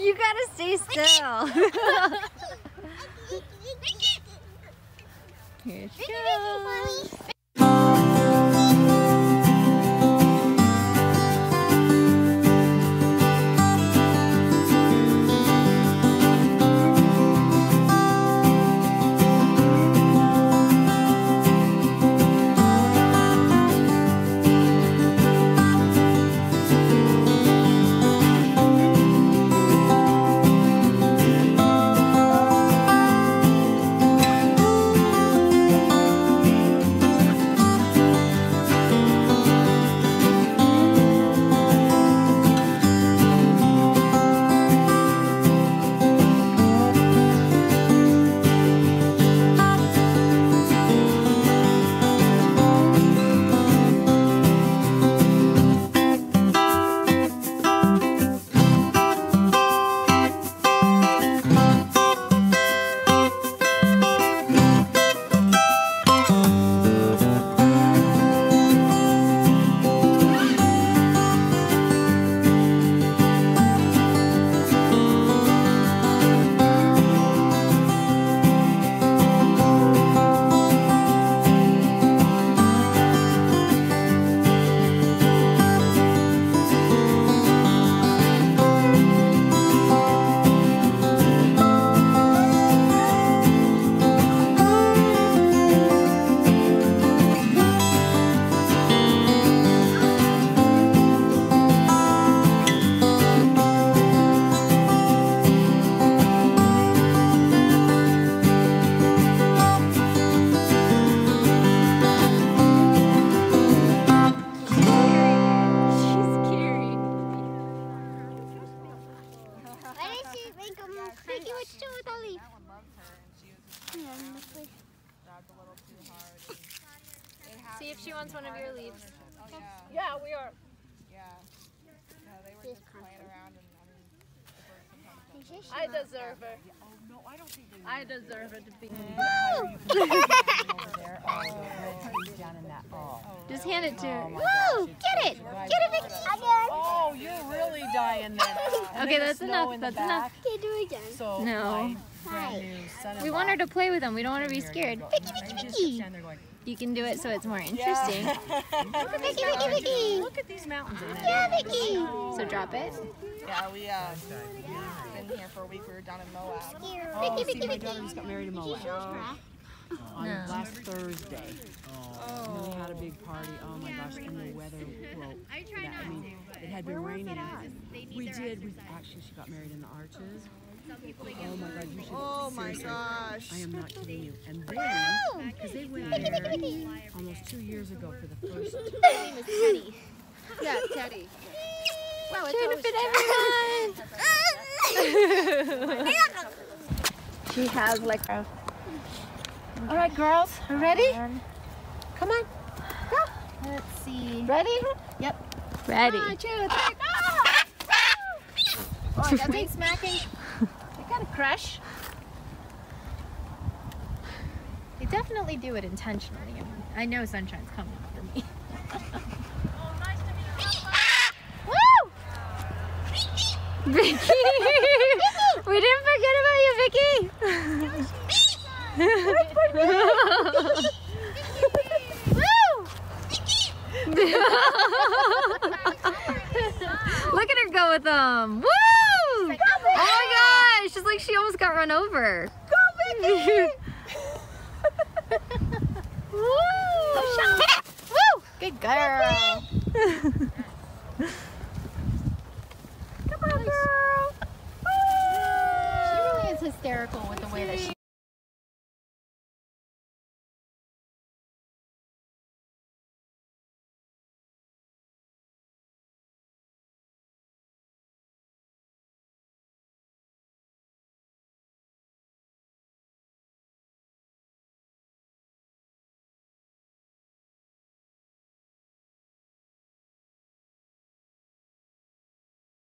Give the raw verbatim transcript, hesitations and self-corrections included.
You gotta stay still. Here she goes. See if she wants one of your leaves. Oh, yeah. Yeah, we are. Yeah. No, they were just playing around and I mean, I deserve her. oh, no, I don't think they I deserve her to be. Just hand it to her. Oh, Woo! Get it! Get it, Vicky! Oh, you're really dying there. Okay, that's enough. That's enough. Okay, do it again. So No. my brand new son-in-law, We want her to play with them. We don't want her to be scared. Vicky, Vicky, Vicky! You can do it so it's more interesting. Vicky, Vicky, Vicky! Look at these mountains. Yeah, Vicky! So drop it. Yeah, we uh been here for a week. We were down in Moab. Vicky, Vicky, See, my Vicky! daughter just got married in Moab on No. last Thursday. And we had a big party. Oh my gosh, and the weather broke. I mean, it had been raining. We did. We actually, she got married in the Arches. Oh my God, you should. Oh my seriously, gosh. I am not kidding you. And then, because they went there almost two years ago for the first. Her name is Teddy. Yeah, Teddy. Wow, it's trying to fit everyone. She has like a... All right, girls, are ready? Come on. Go. Let's see. Ready? Yep. Ready. One, two, three, go! Oh, I got things smacking. I got a crush. They definitely do it intentionally. I, mean, I know sunshine's coming for me. Woo! Vicky! We didn't forget about you, Vicky! Look at her go with them! Woo! Oh my gosh! It's like she almost got run over. Go, Vicky! Woo! Woo! Good girl. Come on, girl. She really is hysterical with the